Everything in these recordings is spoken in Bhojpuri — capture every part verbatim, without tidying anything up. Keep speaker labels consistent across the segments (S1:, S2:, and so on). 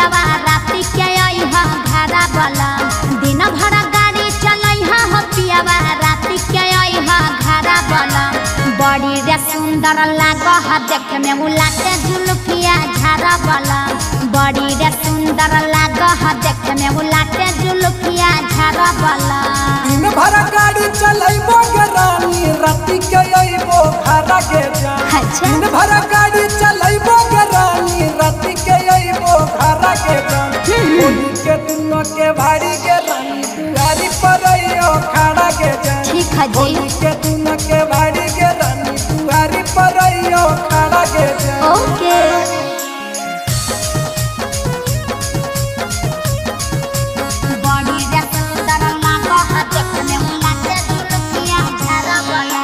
S1: पियावा राति के अइहा घरा वाला दिन भर गाड़ी चलइहा हो पियावा राति के अइहा घरा वाला बड़ी रे सुंदर लागह देखे में उलाटे जुल्फिया झारा वाला बड़ी रे सुंदर लागह देखे में उलाटे जुल्फिया झारा वाला
S2: दिन भर गाड़ी चलइबो गे रानी राति के अइबो घरा के जा दिन भर गाड़ी चलइबो गे रानी राति के अइबो घरा के जा होली के दुनो के भाड़ी के रानी दुआरी पर अइयो खड़ा के जा
S1: ठीक है जी
S2: होली के दुनो के भाड़ी के रानी दुआरी पर अइयो खड़ा के जा
S1: ओके बड़ी रे सुंदर लागह देखे में उलाटे जुल्फिया झारा वाला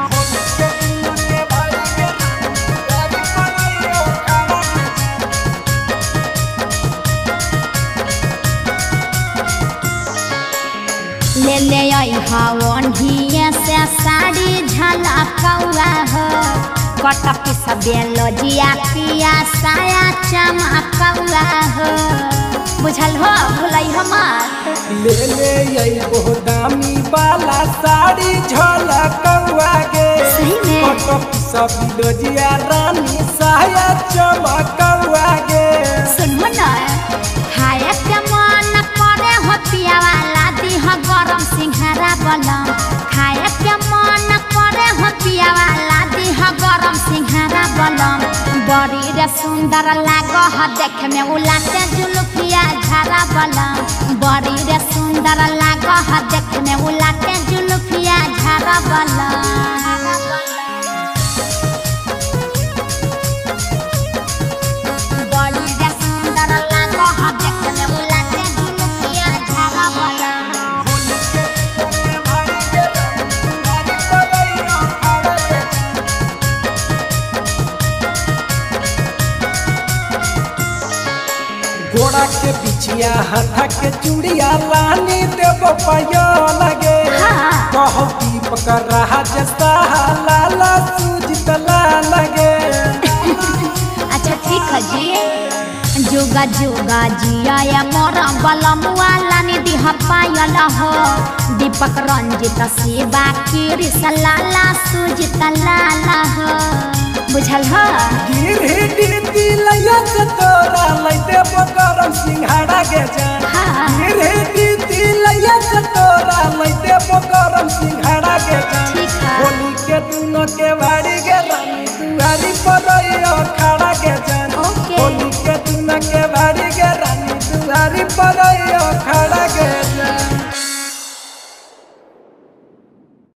S1: ले ले अइहा ओढ़िए से साड़ी झलकौआ हो कटक सबेलो जिया पिया साया चमकौआ हो बुझल हो भुलई हमार
S2: ले ले अइबो दामी वाला साड़ी झलकौआ गे
S1: सही में
S2: कटक सबेलो जिया रानी साया चमकौआ गे
S1: सुनहो न खाए के मन करे हो पियावा लादी हो गरम सिंघारा बलम खाए के मन करे हो पियावा लादी हो गरम सिंघारा बलम बड़ी रे सुंदर लागह देखे में उलाटे जुल्फिया झारा बलम बड़ी रे सुंदर लागह देखे में उलाटे जुल्फिया झारा बलम बड़ी रे सुंदर लागह देखे में उलाटे जुल्फिया झारा बलम
S2: घोड़ा के पिछिया हाथा के चूड़िया लानी देबो पायो लगे कहो दीपक रहा जैसा लाला सूझ ला लगे
S1: अच्छा ठीक है जी जोगा जोगा जिया या मोरा बलम वाला निधि पायल हो दीपक रंजित सेवा की लाला सूजित लाला हो बुझल हो
S2: गिरही गिरती लैया से तोरा लैते गरम सिंघाड़ा के जान गिरही गिरती लैया से तोरा लैते गरम सिंघाड़ा के जान
S1: ठीक है
S2: होली के दुनो के भाड़ी के रानी दुआरी पर अइयो खड़ा